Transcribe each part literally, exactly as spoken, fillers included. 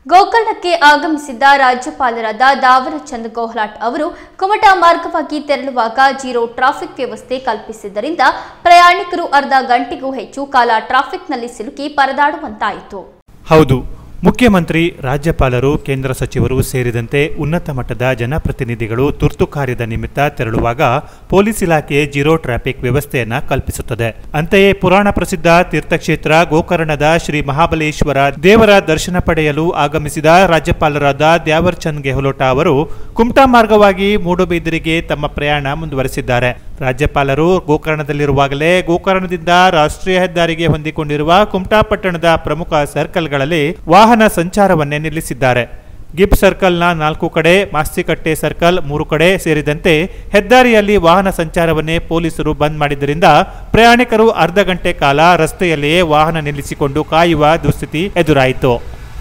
ಗೋಕರ್ಣಕ್ಕೆ ಆಗಮಿಸಿದ್ದ ರಾಜ್ಯಪಾಲರಾದ ದಾವರಚಂದ್ ಗೆಹ್ಲೋಟ್ ಅವರು ಕುಮಟಾ ಮಾರ್ಗವಾಗಿ ತೆರಳುವಾಗ ಜೀರೋ ಟ್ರಾಫಿಕ್ ವ್ಯವಸ್ಥೆ ಕಲ್ಪಿಸಿದ್ದರಿಂದ ಪ್ರಯಾಣಿಕರು ಅರ್ಧ ಗಂಟೆಗೂ ಹೆಚ್ಚು ಕಾಲ ಟ್ರಾಫಿಕ್ನಲ್ಲಿ ಸಿಲುಕಿ ಪರದಾಡುವಂತಾಯಿತು. ಹೌದು, ಮುಖ್ಯಮಂತ್ರಿ, ರಾಜ್ಯಪಾಲರು, ಕೇಂದ್ರ ಸಚಿವರು ಸೇರಿದಂತೆ ಉನ್ನತ ಮಟ್ಟದ ಜನಪ್ರತಿನಿಧಿಗಳು ತುರ್ತು ಕಾರ್ಯದ ನಿಮಿತ್ತ ತೆರಳುವಾಗ ಪೊಲೀಸ್ ಇಲಾಖೆ ಜೀರೋ ಟ್ರಾಫಿಕ್ ವ್ಯವಸ್ಥೆಯನ್ನ ಕಲ್ಪಿಸುತ್ತದೆ. ಅಂತೆಯೇ ಪುರಾಣ ಪ್ರಸಿದ್ಧ ತೀರ್ಥಕ್ಷೇತ್ರ ಗೋಕರ್ಣದ ಶ್ರೀ ಮಹಾಬಲೇಶ್ವರ ದೇವರ ದರ್ಶನ ಪಡೆಯಲು ಆಗಮಿಸಿದ ರಾಜ್ಯಪಾಲರಾದ ದ್ಯಾವರ್ಚಂದ್ ಗೆಹ್ಲೋಟ್ ಅವರು ಕುಮಟಾ ಮಾರ್ಗವಾಗಿ ಮೂಡುಬಿದಿರೆಗೆ ತಮ್ಮ ಪ್ರಯಾಣ ಮುಂದುವರೆಸಿದ್ದಾರೆ. ರಾಜ್ಯಪಾಲರು ಗೋಕರ್ಣದಲ್ಲಿರುವಾಗಲೇ ಗೋಕರ್ಣದಿಂದ ರಾಷ್ಟ್ರೀಯ ಹೆದ್ದಾರಿಗೆ ಹೊಂದಿಕೊಂಡಿರುವ ಕುಮಟಾ ಪಟ್ಟಣದ ಪ್ರಮುಖ ಸರ್ಕಲ್ಗಳಲ್ಲಿ ವಾಹನ ಸಂಚಾರವನ್ನೇ ನಿಲ್ಲಿಸಿದ್ದಾರೆ. ಗಿಬ್ ಸರ್ಕಲ್ನ ನಾಲ್ಕು ಕಡೆ, ಮಾಸ್ತಿಕಟ್ಟೆ ಸರ್ಕಲ್ ಮೂರು ಕಡೆ ಸೇರಿದಂತೆ ಹೆದ್ದಾರಿಯಲ್ಲಿ ವಾಹನ ಸಂಚಾರವನ್ನೇ ಪೊಲೀಸರು ಬಂದ್ ಮಾಡಿದ್ದರಿಂದ ಪ್ರಯಾಣಿಕರು ಅರ್ಧ ಗಂಟೆ ಕಾಲ ರಸ್ತೆಯಲ್ಲಿಯೇ ವಾಹನ ನಿಲ್ಲಿಸಿಕೊಂಡು ಕಾಯುವ ದುಸ್ಥಿತಿ ಎದುರಾಯಿತು.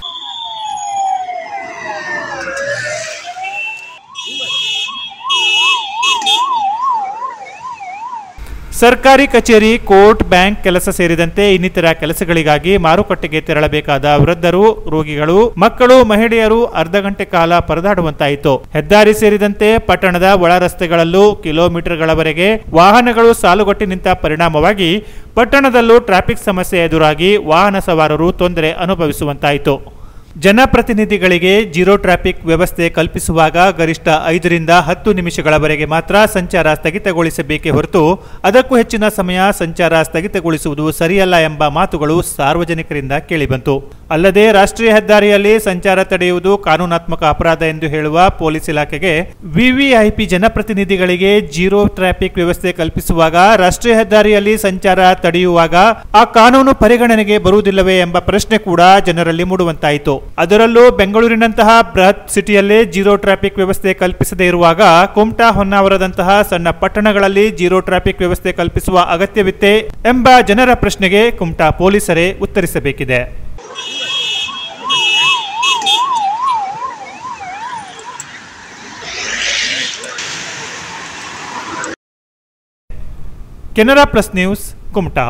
ಸರ್ಕಾರಿ ಕಚೇರಿ, ಕೋರ್ಟ್, ಬ್ಯಾಂಕ್ ಕೆಲಸ ಸೇರಿದಂತೆ ಇನ್ನಿತರ ಕೆಲಸಗಳಿಗಾಗಿ ಮಾರುಕಟ್ಟೆಗೆ ತೆರಳಬೇಕಾದ ವೃದ್ಧರು, ರೋಗಿಗಳು, ಮಕ್ಕಳು, ಮಹಿಳೆಯರು ಅರ್ಧ ಗಂಟೆ ಕಾಲ ಪರದಾಡುವಂತಾಯಿತು. ಹೆದ್ದಾರಿ ಸೇರಿದಂತೆ ಪಟ್ಟಣದ ಒಳ ರಸ್ತೆಗಳಲ್ಲೂ ಕಿಲೋಮೀಟರ್ಗಳವರೆಗೆ ವಾಹನಗಳು ಸಾಲುಗಟ್ಟಿ ನಿಂತ ಪರಿಣಾಮವಾಗಿ ಪಟ್ಟಣದಲ್ಲೂ ಟ್ರಾಫಿಕ್ ಸಮಸ್ಯೆ ಎದುರಾಗಿ ವಾಹನ ಸವಾರರು ತೊಂದರೆ ಅನುಭವಿಸುವಂತಾಯಿತು. ಜನಪ್ರತಿನಿಧಿಗಳಿಗೆ ಜೀರೋ ಟ್ರಾಫಿಕ್ ವ್ಯವಸ್ಥೆ ಕಲ್ಪಿಸುವಾಗ ಗರಿಷ್ಠ ಐದರಿಂದ ಹತ್ತು ನಿಮಿಷಗಳವರೆಗೆ ಮಾತ್ರ ಸಂಚಾರ ಸ್ಥಗಿತಗೊಳಿಸಬೇಕೇ ಹೊರತು ಅದಕ್ಕೂ ಹೆಚ್ಚಿನ ಸಮಯ ಸಂಚಾರ ಸ್ಥಗಿತಗೊಳಿಸುವುದು ಸರಿಯಲ್ಲ ಎಂಬ ಮಾತುಗಳು ಸಾರ್ವಜನಿಕರಿಂದ ಕೇಳಿಬಂತು. ಅಲ್ಲದೆ ರಾಷ್ಟ್ರೀಯ ಹೆದ್ದಾರಿಯಲ್ಲಿ ಸಂಚಾರ ತಡೆಯುವುದು ಕಾನೂನಾತ್ಮಕ ಅಪರಾಧ ಎಂದು ಹೇಳುವ ಪೊಲೀಸ್ ಇಲಾಖೆಗೆ ವಿವಿಐಪಿ ಜನಪ್ರತಿನಿಧಿಗಳಿಗೆ ಜೀರೋ ಟ್ರಾಫಿಕ್ ವ್ಯವಸ್ಥೆ ಕಲ್ಪಿಸುವಾಗ ರಾಷ್ಟ್ರೀಯ ಹೆದ್ದಾರಿಯಲ್ಲಿ ಸಂಚಾರ ತಡೆಯುವಾಗ ಆ ಕಾನೂನು ಪರಿಗಣನೆಗೆ ಬರುವುದಿಲ್ಲವೇ ಎಂಬ ಪ್ರಶ್ನೆ ಕೂಡ ಜನರಲ್ಲಿ ಮೂಡುವಂತಾಯಿತು. ಅದರಲ್ಲೂ ಬೆಂಗಳೂರಿನಂತಹ ಬೃಹತ್ ಸಿಟಿಯಲ್ಲೇ ಜೀರೋ ಟ್ರಾಫಿಕ್ ವ್ಯವಸ್ಥೆ ಕಲ್ಪಿಸದೇ ಇರುವಾಗ ಕುಮಟಾ, ಹೊನ್ನಾವರದಂತಹ ಸಣ್ಣ ಪಟ್ಟಣಗಳಲ್ಲಿ ಜೀರೋ ಟ್ರಾಫಿಕ್ ವ್ಯವಸ್ಥೆ ಕಲ್ಪಿಸುವ ಅಗತ್ಯವಿತ್ತೆ ಎಂಬ ಜನರ ಪ್ರಶ್ನೆಗೆ ಕುಮಟಾ ಪೊಲೀಸರೇ ಉತ್ತರಿಸಬೇಕಿದೆ. Canara plus news, Kumta.